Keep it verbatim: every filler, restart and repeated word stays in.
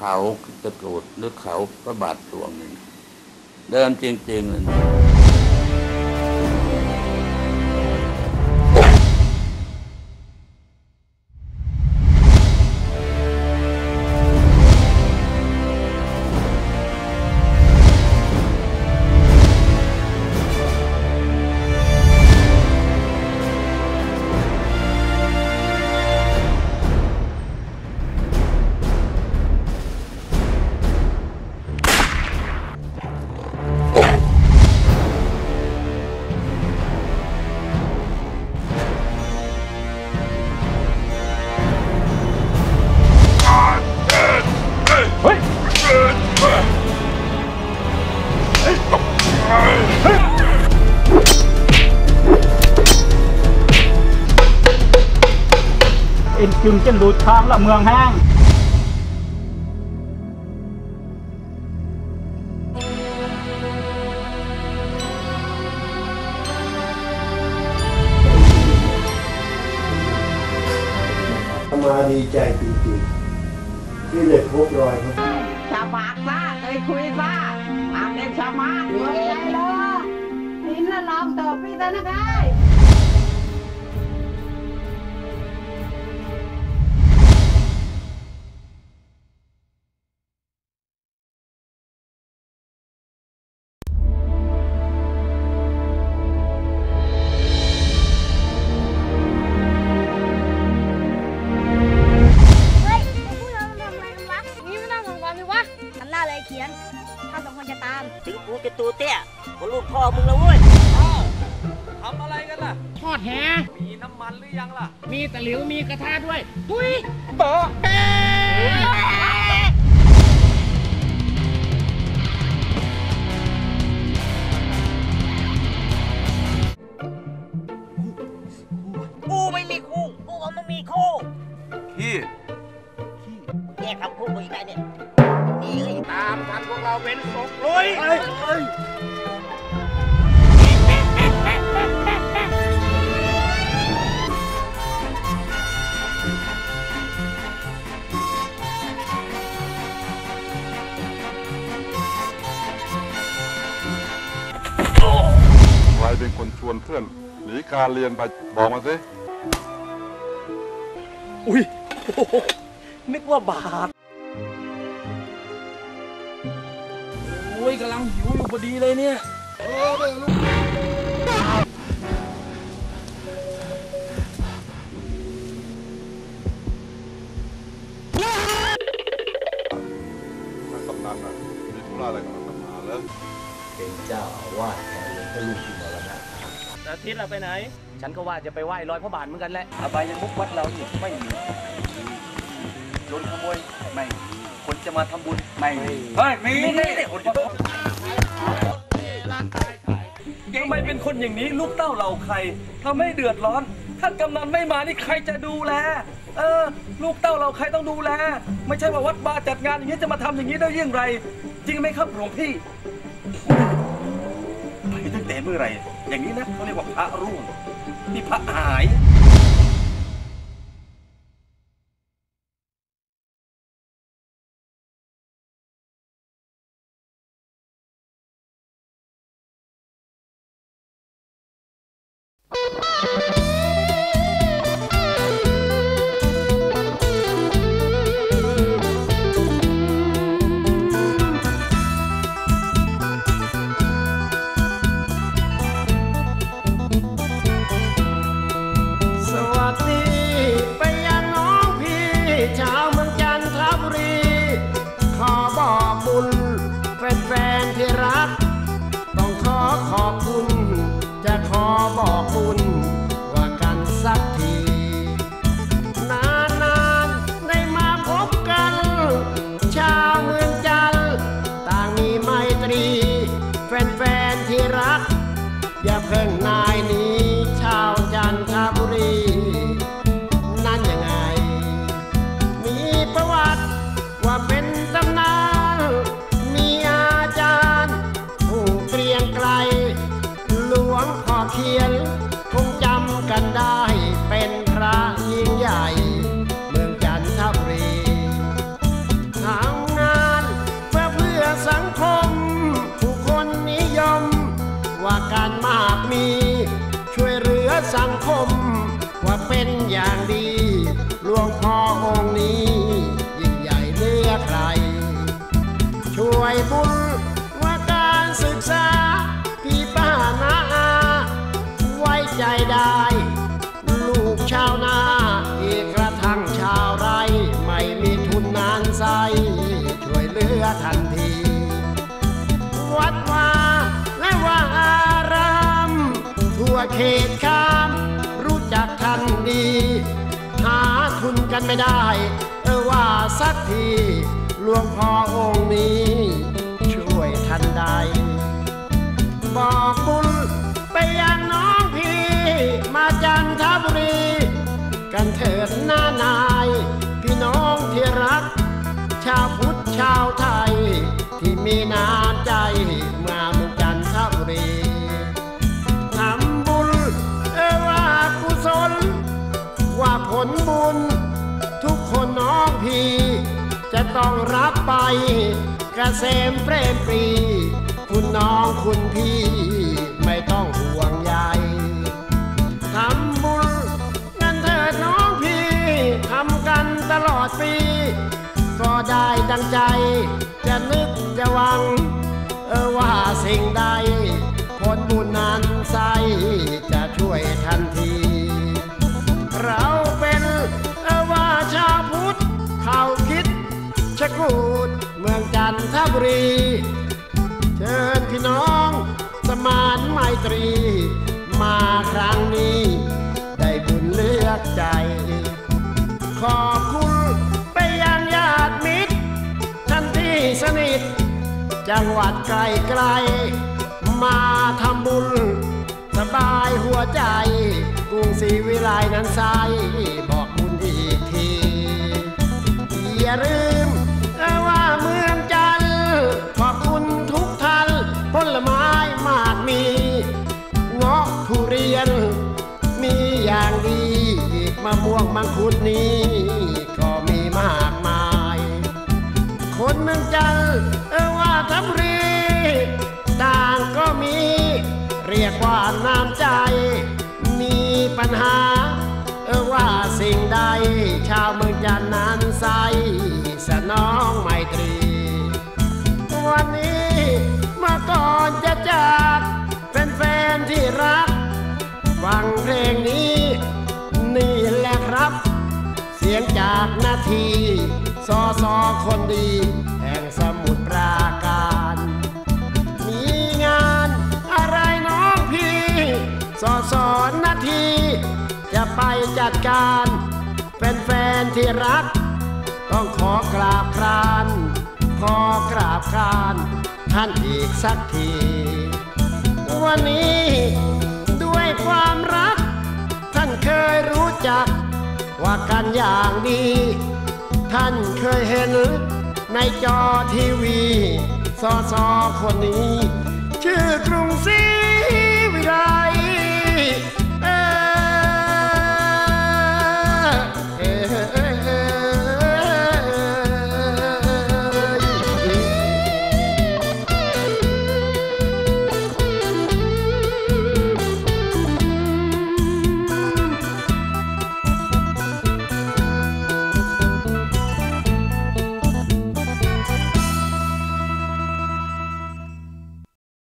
เขาตะกรูดหรือเขาพระบาทหลวงนี่เดิมจริงๆเลยเอ็นจึงจะหลุดทางละเมืองแห้งมาดีใจจริงๆที่ได้พบรอยเขาชาวบ้านซ่าเคยคุยซ่าตามเด็กชาวบ้านเองเนาะนี่น่ะลองต่อพี่ตานะคะเขียนถ้าสองคนจะตามถึงกูจะตัวเตี้ยกูรูปพ่อมึงแล้วเว้ยทำอะไรกันล่ะทอดแหมีน้ำมันหรือยังล่ะมีตะหลิวมีกระทะด้วยปุ้ยเบาะกูไม่มีคู่กูก็ไม่มีคู่พี่แยกคำพูดกูอีกได้เนี่ยตามทันพวกเราเป็นศพลุยใครเป็นคนชวนเพื่อนหนีการเรียนไปบอกมาสิอุ้ยนึกว่าบาปโอ้ยกำลังหิวอยู่พอดีเลยเนี่ยท่านกำนันน่ะมีธุระอะไรกับมันมาแล้วเป็นเจ้าอาวาสแทนหลวงพ่อลูกที่มรณะอาทิตย์เราไปไหนฉันก็ว่าจะไปไหว้รอยพระบาทเหมือนกันแหละอบายมุกวัดเรานี่ไม่มีโดนขโมยไม่มีคนจะมาทำบุญไม่มีเฮ้ยมีนี่คนจะทำไมเป็นคนอย่างนี้ลูกเต้าเราใครทำให้เดือดร้อนท่านกำนันไม่มานี่ใครจะดูแลเออลูกเต้าเราใครต้องดูแลไม่ใช่ว่าวัดบาจัดงานอย่างนี้จะมาทำอย่างนี้ได้ยังไงจริงไหมครับหลวงพี่ไปตั้งแต่เมื่อไหร่อย่างนี้นะเขาเรียกว่าพระร่วงนี่พระหายแฟนๆที่รักต้องขอขอบคุณจะขอบอกคุณว่ากันสักทีนานๆได้มาพบกันชาวเมืองจันทร์ต่างมีไมตรีแฟนๆที่รักอย่าเพิ่งนายหนีชาวจันทบุรีนั่นยังไงมีประวัติว่าเป็นตำนานมีอาจารย์ผู้เกรียงไกรหลวงพ่อเขียนคงจำกันได้เป็นพระยิ่งใหญ่เมืองจันทบุรีทำไงสังคมว่าเป็นอย่างดีหลวงพ่อองค์นี้ยิ่งใหญ่เหลือใครช่วยบุญว่าการศึกษาพี่ป้านาอาไว้ใจได้ลูกชาวนาอีกกระทั่งชาวไร่ไม่มีทุนนานใสช่วยเหลือทันทีวัดว่าและว่าอารามทั่วเขตข้ามรู้จักท่านดีหาทุนกันไม่ได้เออว่าสักทีหลวงพ่อองค์นี้ช่วยท่านใดบอกบุญไปยังน้องพี่มาจันทบุรีกันเถิดหน้านายพี่น้องที่รักชาวพุทธชาวไทยที่มีน้ำใจมาเมืองจันทบุรีทำบุญเออว่ากุศลว่าผลบุญทุกคนน้องพี่จะต้องรับไปเกษมเปรมปรีคุณน้องคุณพี่ไม่ต้องห่วงใยทำบุญงั้นเถิดน้องพี่ทำกันตลอดปีก็ได้ดังใจจะนึกจะหวังเออว่าสิ่งใดผลบุญนั้นใสจะช่วยทันทีเราเป็นเออว่าชาวพุทธเขาคิดชะกูดเมืองจันทบุรีเชิญพี่น้องสมานไมตรีมาครั้งนี้ได้บุญเลือกใจขอบคุณไปยังญาติมิตรท่านที่สนิทจังหวัดไกลๆมาทำบุญสบายหัวใจกรุงศรีวิไลนั้นใสบอกบุญอีกทีอย่าลืมว่าเมืองจันทร์ขอบคุณทุกท่านผลไม้มากมีเงาะทุเรียนมีอย่างดีอีกมะม่วงมังคุดนี้ก็มีมากมายคนเมืองจันทร์เออว่าทับรีต่างก็มีเรียกว่าน้ำใจมีปัญหาเออว่าสิ่งใดชาวเมืองจันทร์นั้นใสสนองไมตรีวันนี้เมื่อก่อนจะจากแฟนๆที่รักฟังเพลงนี้นี่แหละครับเสียงจากนาทีสอสอคนดีแห่งสมุทรปราการมีงานอะไรน้องพี่สอสอนาทีจะไปจัดการแฟนๆที่รักต้องขอกราบครานขอกราบครานท่านอีกสักทีวันนี้ด้วยความรักท่านเคยรู้จักว่ากันอย่างดีท่านเคยเห็นในจอทีวีสอสอคนนี้ชื่อกรุงศรี